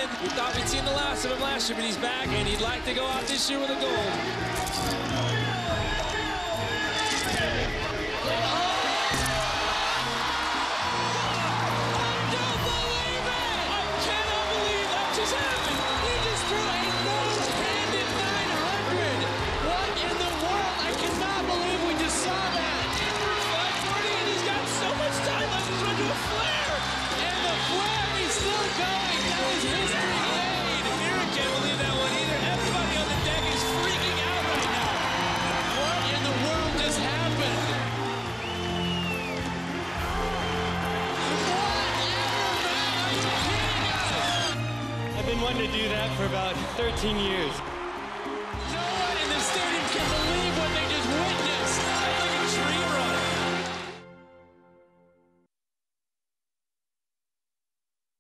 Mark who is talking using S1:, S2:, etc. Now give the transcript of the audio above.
S1: We thought we'd seen the last of him last year, but he's back, and he'd like to go out this year with a gold.
S2: I've been wanting to do that for about 13 years.